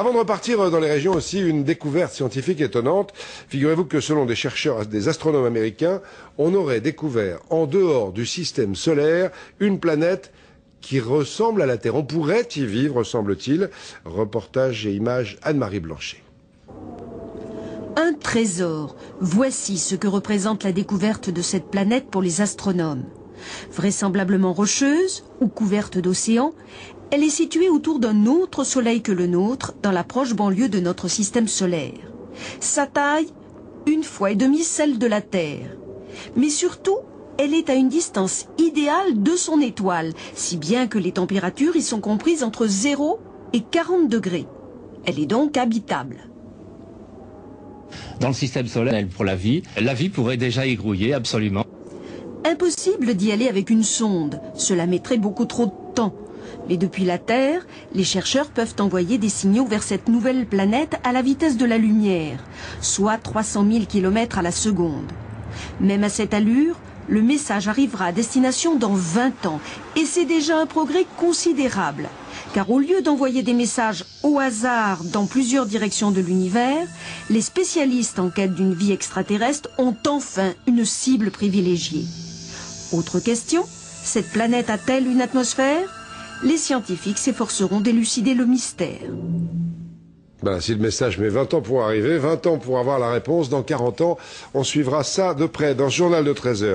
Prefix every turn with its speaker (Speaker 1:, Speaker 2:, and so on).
Speaker 1: Avant de repartir dans les régions aussi, une découverte scientifique étonnante. Figurez-vous que selon des chercheurs, des astronomes américains, on aurait découvert en dehors du système solaire une planète qui ressemble à la Terre. On pourrait y vivre, semble-t-il. Reportage et images Anne-Marie Blanchet.
Speaker 2: Un trésor. Voici ce que représente la découverte de cette planète pour les astronomes. Vraisemblablement rocheuse ou couverte d'océans, elle est située autour d'un autre soleil que le nôtre, dans la proche banlieue de notre système solaire. Sa taille, 1,5 fois celle de la Terre. Mais surtout, elle est à une distance idéale de son étoile, si bien que les températures y sont comprises entre 0 et 40 degrés. Elle est donc habitable.
Speaker 3: Dans le système solaire, pour la vie pourrait déjà y grouiller, absolument.
Speaker 2: Impossible d'y aller avec une sonde, cela mettrait beaucoup trop de temps. Mais depuis la Terre, les chercheurs peuvent envoyer des signaux vers cette nouvelle planète à la vitesse de la lumière, soit 300 000 km à la seconde. Même à cette allure, le message arrivera à destination dans 20 ans, et c'est déjà un progrès considérable. Car au lieu d'envoyer des messages au hasard dans plusieurs directions de l'univers, les spécialistes en quête d'une vie extraterrestre ont enfin une cible privilégiée. Autre question, cette planète a-t-elle une atmosphère? Les scientifiques s'efforceront d'élucider le mystère.
Speaker 1: Si le message met 20 ans pour arriver, 20 ans pour avoir la réponse, dans 40 ans, on suivra ça de près dans ce journal de 13 heures.